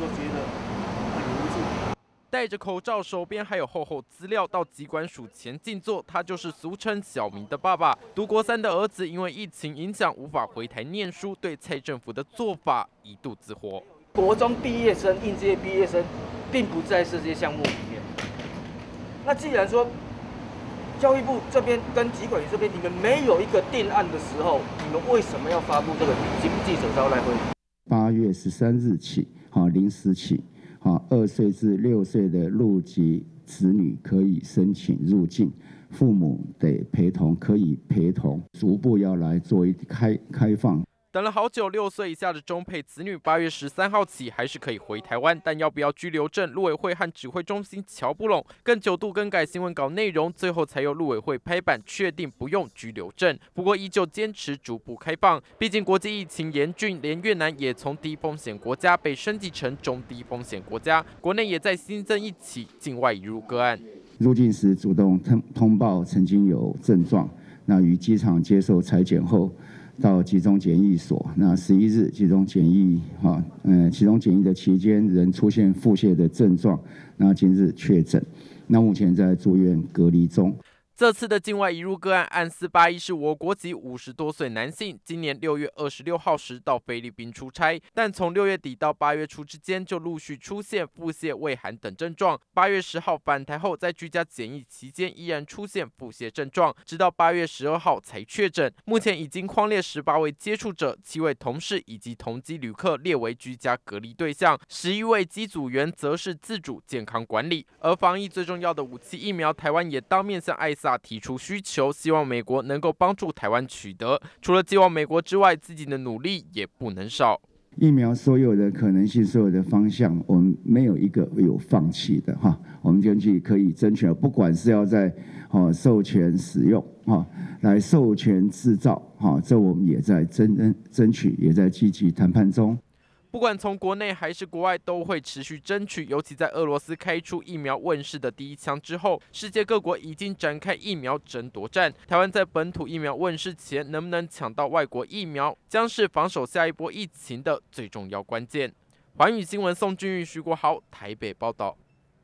说觉得很无助。 戴着口罩，手边还有厚厚资料，到疾管署前静坐。他就是俗称小明的爸爸。读国3的儿子因为疫情影响无法回台念书，对蔡政府的做法一肚子火。 国中毕业生、应届毕业生，并不在这些项目里面。那既然说教育部这边跟疾管局这边，你们没有一个定案的时候，你们为什么要发布这个记者招待会 ？8月13日起，0时起。2岁至6岁的入籍子女可以申请入境，父母得陪同，可以陪同，逐步要来做一开放。 等了好久，6岁以下的中配子女8月13号起还是可以回台湾，但要不要居留证，陆委会和指挥中心瞧不拢，更9度更改新闻稿内容，最后才由陆委会拍板确定不用居留证。不过依旧坚持逐步开放，毕竟国际疫情严峻，连越南也从低风险国家被升级成中低风险国家，国内也在新增一起境外移入个案。 入境时主动通报曾经有症状，那于机场接受采检后。到集中检疫所，那11日集中检疫集中检疫的期间，仍出现腹泻的症状，那今日确诊，那目前在住院隔离中。 这次的境外移入个案，案481是我国籍50多岁男性，今年6月26号时到菲律宾出差，但从6月底到8月初之间就陆续出现腹泻、畏寒等症状。8月10号返台后，在居家检疫期间依然出现腹泻症状，直到8月12号才确诊。目前已经匡列18位接触者，7位同事以及同机旅客列为居家隔离对象，11位机组员则是自主健康管理。而防疫最重要的武器疫苗，台湾也当面向艾萨提出需求，希望美国能够帮助台湾取得。除了寄望美国之外，自己的努力也不能少。 疫苗所有的可能性、所有的方向，我们没有一个有放弃的哈。我们根据可以争取，不管是要在授权使用来授权制造这我们也在争取，也在积极谈判中。 不管从国内还是国外，都会持续争取。尤其在俄罗斯开出疫苗问世的第一枪之后，世界各国已经展开疫苗争夺战。台湾在本土疫苗问世前，能不能抢到外国疫苗，将是防守下一波疫情的最重要关键。寰宇新闻宋俊玉、徐国豪台北报道。